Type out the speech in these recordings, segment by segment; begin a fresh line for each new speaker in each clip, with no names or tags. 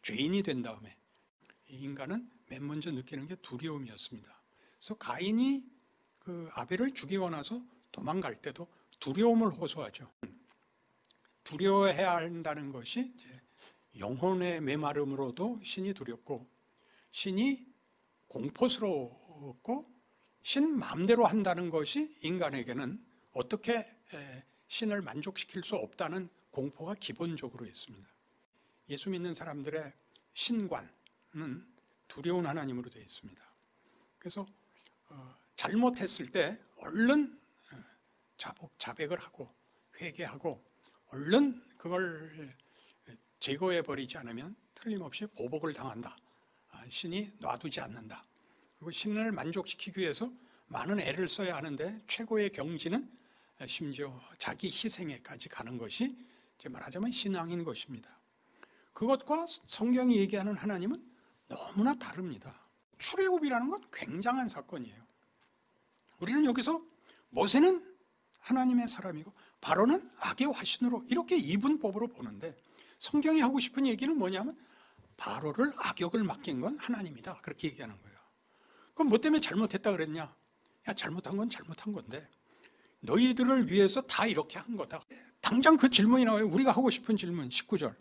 죄인이 된 다음에 이 인간은 맨 먼저 느끼는 게 두려움이었습니다. 그래서 가인이 그 아벨을 죽이고 나서 도망갈 때도 두려움을 호소하죠. 두려워해야 한다는 것이 이제 영혼의 메마름으로도 신이 두렵고, 신이 공포스러웠고, 신 마음대로 한다는 것이 인간에게는 어떻게 신을 만족시킬 수 없다는 공포가 기본적으로 있습니다. 예수 믿는 사람들의 신관은 두려운 하나님으로 되어 있습니다. 그래서 잘못했을 때 얼른 자백을 하고 회개하고 얼른 그걸 제거해버리지 않으면 틀림없이 보복을 당한다. 신이 놔두지 않는다. 그리고 신을 만족시키기 위해서 많은 애를 써야 하는데 최고의 경지는 심지어 자기 희생에까지 가는 것이 이제 말하자면 신앙인 것입니다. 그것과 성경이 얘기하는 하나님은 너무나 다릅니다. 출애굽이라는 건 굉장한 사건이에요. 우리는 여기서 모세는 하나님의 사람이고 바로는 악의 화신으로 이렇게 이분법으로 보는데, 성경이 하고 싶은 얘기는 뭐냐면 바로를 악역을 맡긴 건 하나님이다, 그렇게 얘기하는 거예요. 그럼 뭐 때문에 잘못했다 그랬냐? 야, 잘못한 건 잘못한 건데 너희들을 위해서 다 이렇게 한 거다. 당장 그 질문이 나와요. 우리가 하고 싶은 질문 19절.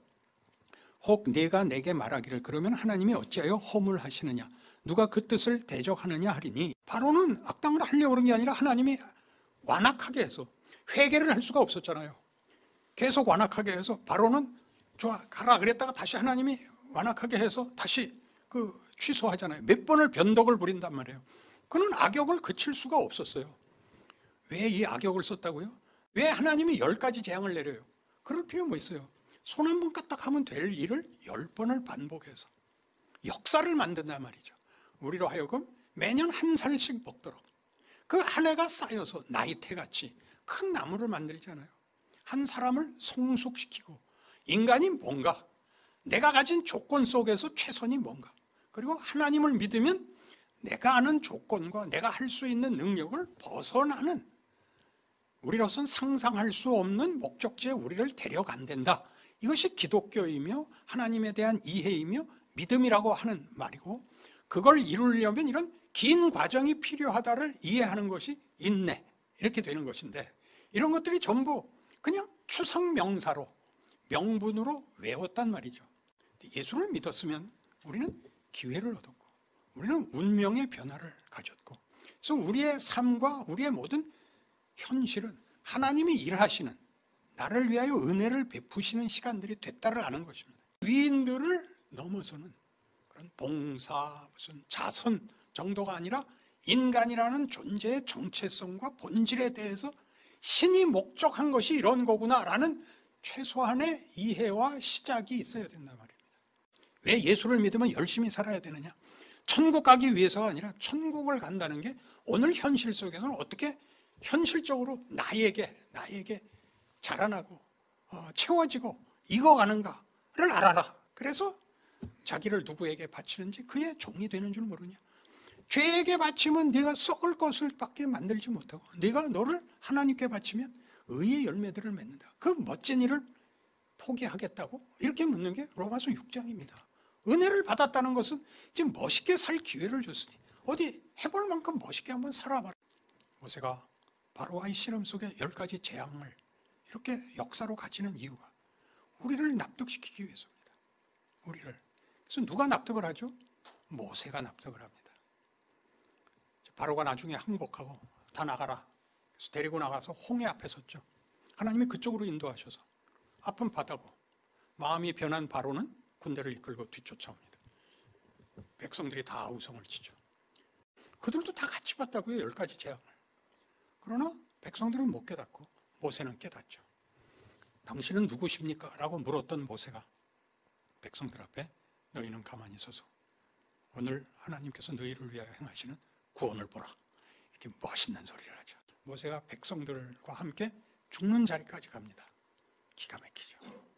혹 네가 내게 말하기를 그러면 하나님이 어찌하여 허물하시느냐, 누가 그 뜻을 대적하느냐 하리니. 바로는 악당을 하려고 그런 게 아니라 하나님이 완악하게 해서, 회개를 할 수가 없었잖아요. 계속 완악하게 해서 바로는 좋아 가라 그랬다가 다시 하나님이 완악하게 해서 다시 취소하잖아요. 몇 번을 변덕을 부린단 말이에요. 그는 악역을 그칠 수가 없었어요. 왜 이 악역을 썼다고요? 왜 하나님이 10가지 재앙을 내려요? 그럴 필요 뭐 있어요? 손 한 번 까딱하면 될 일을 10번을 반복해서 역사를 만든단 말이죠. 우리로 하여금 매년 한 살씩 먹도록 그 한 해가 쌓여서 나이테같이 큰 나무를 만들잖아요. 한 사람을 성숙시키고, 인간이 뭔가, 내가 가진 조건 속에서 최선이 뭔가, 그리고 하나님을 믿으면 내가 아는 조건과 내가 할 수 있는 능력을 벗어나는, 우리로서는 상상할 수 없는 목적지에 우리를 데려간단다. 이것이 기독교이며 하나님에 대한 이해이며 믿음이라고 하는 말이고, 그걸 이루려면 이런 긴 과정이 필요하다를 이해하는 것이 인내, 이렇게 되는 것인데, 이런 것들이 전부 그냥 추상 명사로, 명분으로 외웠단 말이죠. 예수를 믿었으면 우리는 기회를 얻었고, 우리는 운명의 변화를 가졌고, 그래서 우리의 삶과 우리의 모든 현실은 하나님이 일하시는, 나를 위하여 은혜를 베푸시는 시간들이 됐다를 아는 것입니다. 위인들을 넘어서는 그런 봉사, 무슨 자선 정도가 아니라 인간이라는 존재의 정체성과 본질에 대해서 신이 목적한 것이 이런 거구나라는 최소한의 이해와 시작이 있어야 된단 말입니다. 왜 예수를 믿으면 열심히 살아야 되느냐? 천국 가기 위해서가 아니라 천국을 간다는 게 오늘 현실 속에서는 어떻게 현실적으로 나에게 자라나고 채워지고 익어가는가를 알아라. 그래서 자기를 누구에게 바치는지 그의 종이 되는 줄 모르냐? 죄에게 바치면 네가 썩을 것을 밖에 만들지 못하고, 네가 너를 하나님께 바치면 의의 열매들을 맺는다. 그 멋진 일을 포기하겠다고? 이렇게 묻는 게 로마서 6장입니다. 은혜를 받았다는 것은 지금 멋있게 살 기회를 줬으니 어디 해볼 만큼 멋있게 한번 살아봐라. 모세가 바로와의 씨름 속에 10가지 재앙을 이렇게 역사로 가지는 이유가 우리를 납득시키기 위해서입니다. 우리를. 그래서 누가 납득을 하죠? 모세가 납득을 합니다. 바로가 나중에 항복하고 다 나가라. 그래서 데리고 나가서 홍해 앞에 섰죠. 하나님이 그쪽으로 인도하셔서 앞은 바다고, 마음이 변한 바로는 군대를 이끌고 뒤쫓아옵니다. 백성들이 다 아우성을 치죠. 그들도 다 같이 봤다고요, 10가지 재앙을. 그러나 백성들은 못 깨닫고 모세는 깨닫죠. 당신은 누구십니까? 라고 물었던 모세가 백성들 앞에 너희는 가만히 서서 오늘 하나님께서 너희를 위하여 행하시는 구원을 보라. 이렇게 멋있는 소리를 하죠. 모세가 백성들과 함께 죽는 자리까지 갑니다. 기가 막히죠.